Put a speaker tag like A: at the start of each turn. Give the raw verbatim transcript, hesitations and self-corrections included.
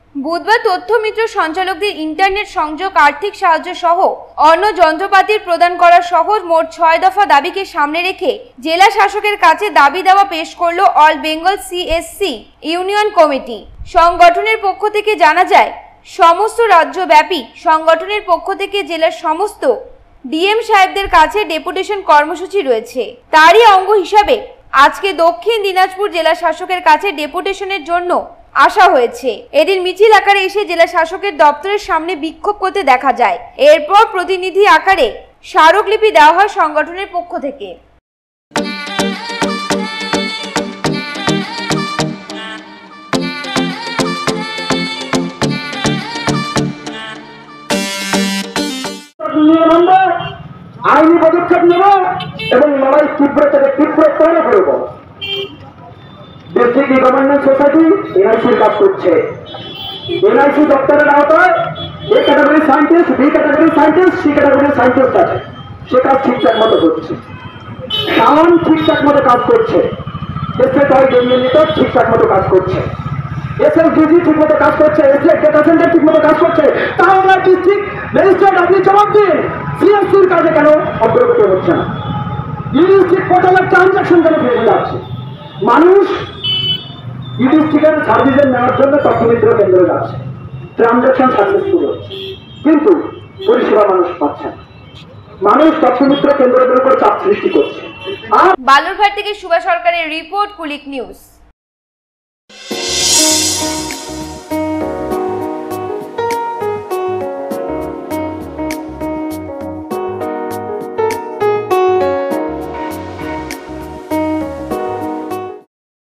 A: বুধবার তথ্য মিত্র সঞ্চালকদের ইন্টারনেট সংযোগ, আর্থিক সাহায্য সহ অন্য যন্ত্রপাতির প্রদান করা সহ মোট ছয় দফা দাবিকে সামনে রেখে জেলা শাসকের কাছে দাবি দাওয়া পেশ করল all Bengal CSC union committee. সংগঠনের পক্ষ থেকে জানা যায়, সমস্ত রাজ্যব্যাপী সংগঠনের পক্ষ থেকে জেলার সমস্ত ডিএম সাহেবদের কাছে ডেপুটেশন কর্মসূচি রয়েছে। তারই অঙ্গ হিসাবে আজকে দক্ষিণ দিনাজপুর জেলা শাসকের কাছে ডেপুটেশনের জন্য আসা হয়েছে। এদিন মিছিল আকারে এসে জেলা শাসকের দপ্তরের সামনে বিক্ষোভ করতে দেখা যায়। এরপর প্রতিনিধি আকারে স্মারকলিপি দেওয়া হয় সংগঠনের পক্ষ থেকে।
B: আইনি পদক্ষেপ নেব এবং লড়াই তীব্র থেকে তীব্রতর করব। ডিস্ট্রিক্ট ই গভর্নেন্স সোসাইটি এনআইসির কাজ করছে। এনআইসি দপ্তরের আওতায় A category scientist, B category scientist, C category scientist আছে। সে কাজ ঠিকঠাক মতো করছে। সামান ঠিকঠাক মতো কাজ করছে। এসএট হয় জমিয়ে ঠিকঠাক মতো কাজ করছে। এসএলজিজি ঠিক মতো কাজ করছে। এসএট ডেটা সেন্টার ঠিক মতো কাজ করছে। তাহলে ডিস্ট্রিক্ট রেজিস্ট্রার আপনি জবাব দিন, সিএসসির কাজে কেন অগ্রগতি হচ্ছে না? ইডিস্ট্রিক্ট পোর্টালের ট্রানজাকশন কেন ফেলে যাচ্ছে? মানুষ ইডিস্ট্রিক্টের সার্ভিসের নেওয়ার জন্য তথ্যমিত্র কেন্দ্রে যাচ্ছে, ট্রানজাকশন সাকসেসফুল হচ্ছে, কিন্তু পরিষেবা মানুষ পাচ্ছে না। মানুষ তথ্যমিত্র কেন্দ্রের উপর চাপ সৃষ্টি করছে। আর
A: বালুরঘাট থেকে সুভাষ সরকারের রিপোর্ট, কুলিক নিউজ।